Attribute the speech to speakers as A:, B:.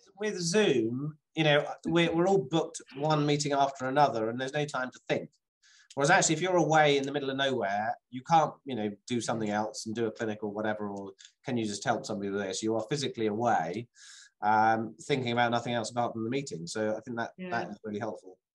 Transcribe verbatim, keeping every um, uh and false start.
A: with Zoom, you know, we're, we're all booked one meeting after another and there's no time to think. Whereas actually, if you're away in the middle of nowhere, you can't, you know, do something else and do a clinic or whatever, or can you just help somebody with this? You are physically away, um, thinking about nothing else apart from the meeting. So I think that, yeah. that is really helpful.